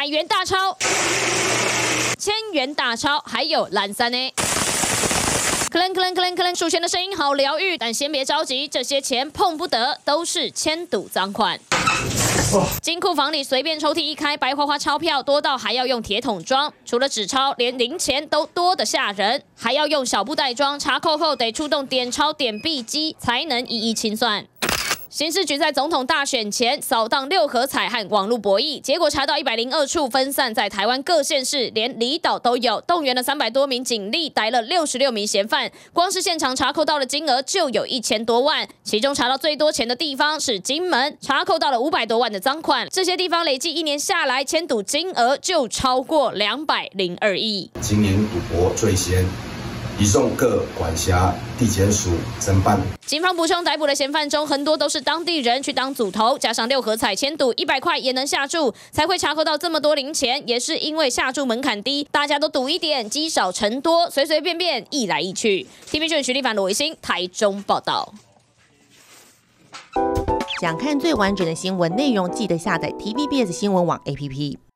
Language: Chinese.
元大钞、千元大钞，还有蓝三 A。克楞克楞克楞克楞，数钱的声音好疗愈，但先别着急，这些钱碰不得，都是千赌赃款。金库房里随便抽屉一开，白花花钞票多到还要用铁桶装，除了纸钞，连零钱都多得吓人，还要用小布袋装。查扣后得出动点钞点币机才能一一清算。刑事局在总统大选前扫荡6合彩和网络博弈，结果查到102处分散在台湾各县市，连离岛都有，动员了300多名警力，逮了66名嫌犯，光是现场查扣到的金额就有1000多万，其中查到最多钱的地方是金门，查扣到了500多万的赃款，这些地方累计1年下来签赌金额就超过202亿。 今年赌博最先。移送各管辖地检署侦办。 警方补充，逮捕的嫌犯中很多都是当地人去当组头，加上6合彩签赌100块也能下注，才会查扣到这么多零钱。也是因为下注门槛低，大家都赌一点，积少成多，随随便便一来一去。TVB 新闻徐立凡、罗维新台中报道。 想看最完整的新闻内容，记得下载 TVBS 新闻网 APP。